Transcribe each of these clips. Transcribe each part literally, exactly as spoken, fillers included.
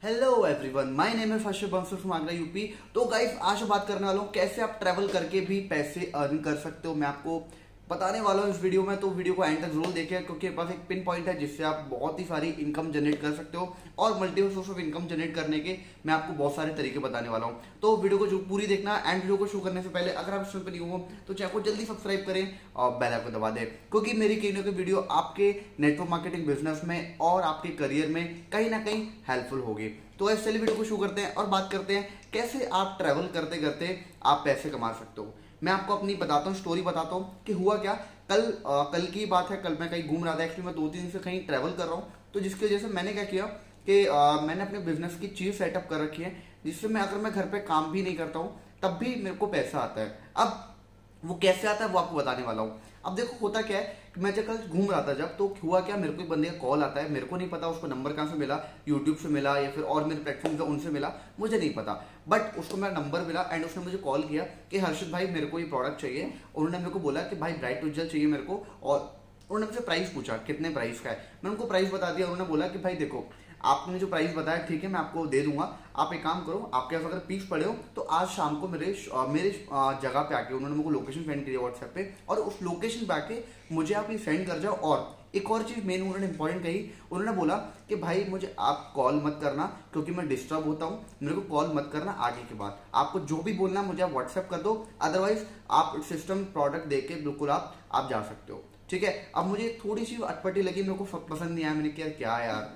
Hello everyone, my name है फर्स्ट बंसुर फ्रॉम आगरा यूपी। तो गाइस आज बात करने वाला हूँ कैसे आप ट्रैवल करके भी पैसे अर्न कर सकते हो। मैं आपको बताने वाला हूँ इस वीडियो में, तो वीडियो को एंड तक जरूर देखें क्योंकि पास एक पिन पॉइंट है जिससे आप बहुत ही सारी इनकम जनरेट कर सकते हो और multiple source of income generate करने के मैं आपको बहुत सारे तरीके बताने वाला हूँ। तो वीडियो को जो पूरी देखना एंड वीडियो को शुरू करने से पहले अगर आप इस चैनल पर नहीं हो तो चैनल को जल्दी सब्सक्राइब करें और बेल आइकन दबा दें क्योंकि मेरी कहीं ना कहीं वीडियो आपके नेटवर्क मार्केटिंग बिजनेस में और आपके करियर में कहीं ना कहीं हेल्पफुल होगी। तो ऐसे चलिए वीडियो को शुरू करते हैं और बात करते हैं कैसे आप ट्रैवल करते करते आप पैसे कमा सकते हो। मैं आपको अपनी बताता हूँ, स्टोरी बताता हूँ कि हुआ क्या। कल आ, कल की बात है, कल मैं कहीं घूम रहा था। एक्चुअली मैं दो तीन दिन से कहीं ट्रैवल कर रहा हूँ, तो जिसकी वजह से मैंने क्या किया कि आ, मैंने अपने बिजनेस की चीज सेटअप कर रखी है जिससे मैं अगर मैं घर पे काम भी नहीं करता हूँ तब भी मेरे को पैसा आता है। अब वो कैसे आता है वो आपको बताने वाला हूँ। अब देखो होता क्या है कि मैं जब कल घूम रहा था जब, तो हुआ क्या, मेरे को एक बंदे का कॉल आता है। मेरे को नहीं पता उसको नंबर कहाँ से मिला, यूट्यूब से मिला या फिर और मेरे प्लेटफॉर्म से उनसे मिला, मुझे नहीं पता। बट उसको मेरा नंबर मिला एंड उसने मुझे कॉल किया कि हर्षित भाई मेरे को ये प्रोडक्ट चाहिए। उन्होंने मेरे को बोला कि भाई ब्राइट उज्जवल चाहिए मेरे को, और उन्होंने मुझसे प्राइस पूछा कितने प्राइस का है। मैंने उनको प्राइस बता दिया। उन्होंने बोला कि भाई देखो आपने जो प्राइस बताया ठीक है मैं आपको दे दूंगा, आप एक काम करो, आपके पास अगर पीस पड़े हो तो आज शाम को मेरे मेरे जगह पे आके, उन्होंने मुझे लोकेशन सेंड करी व्हाट्सएप पे, और उस लोकेशन पे आके मुझे आप ये सेंड कर जाओ। और एक और चीज मेन उन्होंने इंपॉर्टेंट कही, उन्होंने बोला कि भाई मुझे आप कॉल मत करना क्योंकि मैं डिस्टर्ब होता हूँ, मेरे को कॉल मत करना आगे के बाद, आपको जो भी बोलना मुझे आप व्हाट्सएप कर दो, अदरवाइज आप सिस्टम प्रोडक्ट दे के बिल्कुल आप आप जा सकते हो। ठीक है। अब मुझे थोड़ी सी अटपटी लगी, मेरे को पसंद नहीं आया। मैंने कहा क्या यार,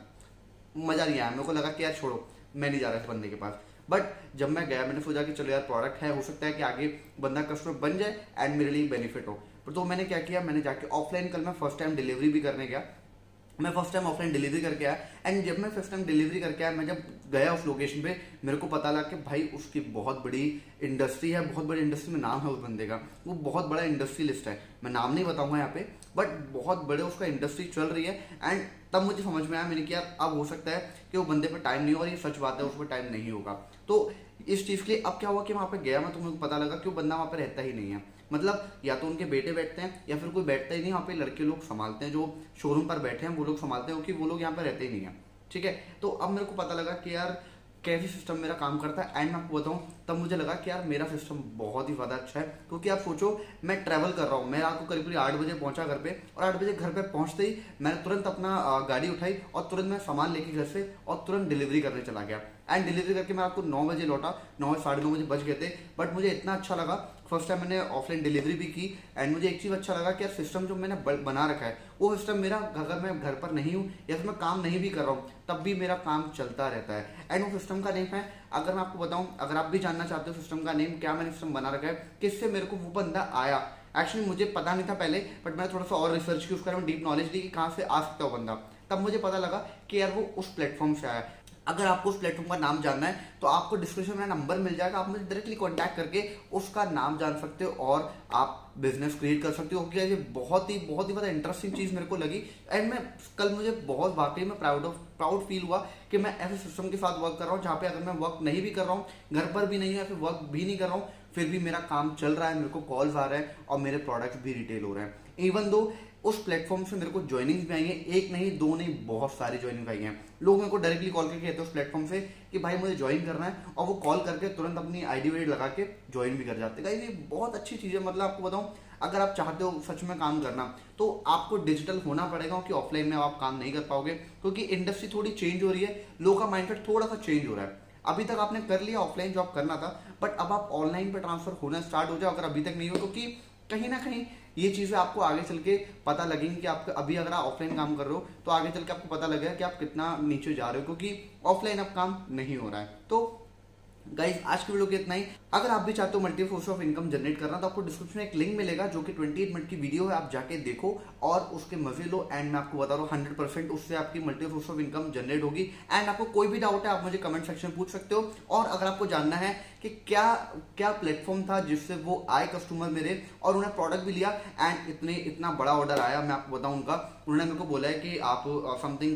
मजा नहीं आया। मेरे को लगा कि यार छोड़ो, मैं नहीं जा रहा इस बंदे के पास। बट जब मैं गया मैंने सोचा कि चलो यार प्रोडक्ट है, हो सकता है कि आगे बंदा कस्टमर बन जाए एंड मेरे लिए बेनिफिट हो। तो मैंने क्या किया, मैंने जाके ऑफलाइन, कल मैं फर्स्ट टाइम डिलीवरी भी करने गया। मैं फर्स्ट टाइम ऑफलाइन डिलीवरी करके आया एंड जब मैं फर्स्ट टाइम डिलीवरी करके आया, मैं जब गया उस लोकेशन पे, मेरे को पता लगा कि भाई उसकी बहुत बड़ी इंडस्ट्री है, बहुत बड़ी इंडस्ट्री में नाम है उस बंदे का, वो बहुत बड़ा इंडस्ट्रियलिस्ट है। मैं नाम नहीं बताऊंगा यहाँ पे, बट बहुत बड़े उसका इंडस्ट्री चल रही है। एंड तब मुझे समझ में आया, मैंने किया अब हो सकता है कि वो बंदे पे टाइम नहीं हो, और ये सच बात है उस पर टाइम नहीं होगा। तो इस चीज के लिए अब क्या हुआ कि वहां पे गया मैं, तो मेरे को पता लगा कि वो बंदा वहां पे रहता ही नहीं है। मतलब या तो उनके बेटे बैठते हैं या फिर कोई बैठता ही नहीं, वहाँ पे लड़के लोग संभालते हैं, जो शोरूम पर बैठे हैं वो लोग संभालते हैं, क्योंकि वो लोग यहाँ पे रहते ही नहीं है। ठीक है। तो अब मेरे को पता लगा कि यार कैसे सिस्टम मेरा काम करता है। एंड मैं आपको बताऊं, तब मुझे लगा कि यार मेरा सिस्टम बहुत ही ज्यादा अच्छा है, क्योंकि आप सोचो मैं ट्रैवल कर रहा हूँ, मैं रात को करीब करीब आठ बजे पहुंचा घर पे, और आठ बजे घर पे पहुंचते ही मैंने तुरंत अपना गाड़ी उठाई और तुरंत मैं सामान लेके घर से और तुरंत डिलीवरी करने चला गया। एंड डिलीवरी करके मैं आपको नौ बजे लौटा, नौ साढ़े नौ बजे बज गए थे। बट मुझे इतना अच्छा लगा, फर्स्ट टाइम मैंने ऑफलाइन डिलीवरी भी की एंड मुझे एक चीज अच्छा लगा कि यार सिस्टम जो मैंने बना रखा है वो सिस्टम मेरा, अगर मैं घर पर नहीं हूँ या फिर मैं काम नहीं भी कर रहा हूँ तब भी मेरा काम चलता रहता है। एंड वो सिस्टम का नेम है, अगर मैं आपको बताऊं, अगर आप भी जानना चाहते हो सिस्टम का नेम क्या मैंने सिस्टम बना रखा है, किससे मेरे को वो बंदा आया। एक्चुअली मुझे पता नहीं था पहले, बट मैंने थोड़ा सा और रिसर्च की, उसके बारे में डीप नॉलेज ली कि कहाँ से आ सकता है वो बंदा। तब मुझे पता लगा कि यार वो उस प्लेटफॉर्म से आया। अगर आपको उस प्लेटफॉर्म का नाम जानना है तो आपको डिस्क्रिप्शन में नंबर मिल जाएगा, आप मुझे डायरेक्टली कांटेक्ट करके उसका नाम जान सकते हो और आप बिजनेस क्रिएट कर सकते हो। क्योंकि ये बहुत ही बहुत ही ज्यादा इंटरेस्टिंग चीज मेरे को लगी एंड मैं कल मुझे बहुत वाकई में प्राउड ऑफ प्राउड फील हुआ कि मैं ऐसे सिस्टम के साथ वर्क कर रहा हूँ जहाँ पे अगर मैं वर्क नहीं भी कर रहा हूँ, घर पर भी नहीं है, फिर वर्क भी नहीं कर रहा हूँ, फिर भी मेरा काम चल रहा है, मेरे को कॉल्स आ रहे हैं और मेरे प्रोडक्ट्स भी रिटेल हो रहे हैं। इवन दो उस प्लेटफॉर्म से मेरे को ज्वाइनिंग्स भी आई हैं, एक नहीं दो नहीं बहुत सारी ज्वाइनिंग आई हैं। लोग मेरे को डायरेक्टली कॉल करके कहते हैं उस प्लेटफॉर्म से कि भाई मुझे ज्वाइन करना है, और वो कॉल करके तुरंत अपनी आईडी वाईडी लगा के ज्वाइन भी कर जाते हैं। ये बहुत अच्छी चीज है। मतलब आपको बताऊं, अगर आप चाहते हो सच में काम करना तो आपको डिजिटल होना पड़ेगा, क्योंकि ऑफलाइन में आप काम नहीं कर पाओगे, क्योंकि इंडस्ट्री थोड़ी चेंज हो रही है, लोगों का माइंडसेट थोड़ा सा चेंज हो रहा है। अभी तक आपने कर लिया, ऑफलाइन जॉब करना था, बट अब आप ऑनलाइन पे ट्रांसफर होना स्टार्ट हो जाओ अगर अभी तक नहीं हो, क्योंकि कहीं ना कहीं ये चीजें आपको आगे चल के पता लगेंगी कि आप अभी अगर आप ऑफलाइन काम कर रहे हो तो आगे चल के आपको पता लगेगा कि आप कितना नीचे जा रहे हो, क्योंकि ऑफलाइन अब काम नहीं हो रहा है। तो गाइज आज की वीडियो के इतना ही। अगर आप भी चाहते हो multi source of income generate करना तो आपको डिस्क्रिप्शन में एक लिंक मिलेगा जो कि अट्ठाईस मिनट की वीडियो है, आप जाके देखो और उसके मजे लो। एंड मैं आपको बता रहा हूँ हंड्रेड परसेंट उससे आपकी multi source of income generate होगी। एंड आपको कोई भी डाउट है आप मुझे कमेंट सेक्शन में पूछ सकते हो। और अगर आपको जानना है कि क्या क्या प्लेटफॉर्म था जिससे वो आए कस्टमर मेरे और उन्हें प्रोडक्ट भी लिया एंड इतने इतना बड़ा ऑर्डर आया, मैं आपको बताऊँ उनका, उन्होंने मेरे को बोला है कि आप समथिंग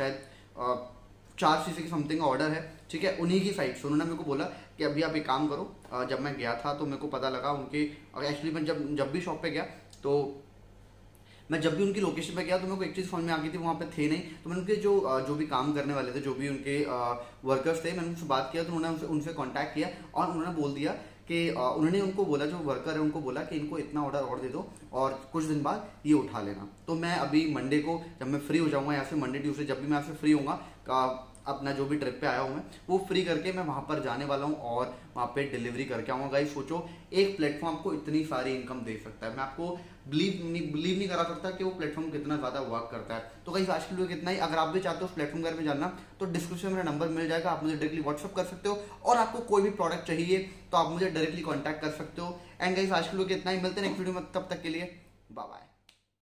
शायद चार सीसी की समथिंग ऑर्डर है, ठीक है, उन्हीं की साइड से उन्होंने मेरे को बोला कि अभी आप एक काम करो। जब मैं गया था तो मेरे को पता लगा उनके, एक्चुअली मैं जब जब भी शॉप पे गया तो मैं जब भी उनकी लोकेशन पे गया तो मेरे को एक चीज़ समझ में आ गई थी, वहाँ पे थे नहीं, तो मैंने उनके जो जो भी काम करने वाले थे, जो भी उनके वर्कर्स थे, मैंने उनसे बात किया तो उन्होंने उनसे उनसे कॉन्टैक्ट किया और उन्होंने बोल दिया कि उन्होंने उनको बोला, जो वर्कर है उनको बोला कि इनको इतना ऑर्डर और दे दो और कुछ दिन बाद ये उठा लेना। तो मैं अभी मंडे को जब मैं फ्री हो जाऊंगा यहाँ से, मंडे ट्यूसडे जब भी मैं यहाँ से फ्री होऊंगा, अपना जो भी ट्रिप पे आया हूँ मैं वो फ्री करके मैं वहाँ पर जाने वाला हूँ और वहाँ पे डिलीवरी करके आऊँगा। गाइस सोचो एक प्लेटफॉर्म को इतनी सारी इनकम दे सकता है, मैं आपको बिलीव नहीं बिलीव नहीं करा सकता कि वो प्लेटफॉर्म कितना ज़्यादा वर्क करता है। तो गाइस आज के लिए कितना ही, अगर आप भी चाहते हो उस प्लेटफॉर्म के बारे में जानना तो डिस्क्रिप्शन में नंबर मिल जाएगा, आप मुझे डायरेक्टली व्हाट्सअप कर सकते हो और आपको कोई भी प्रोडक्ट चाहिए तो आप मुझे डायरेक्टली कॉन्टैक्ट कर सकते हो। एंड गाइस आज के लिए कितना ही, मिलते हैं नेक्स्ट वीडियो में, तब तक के लिए बाय बाय।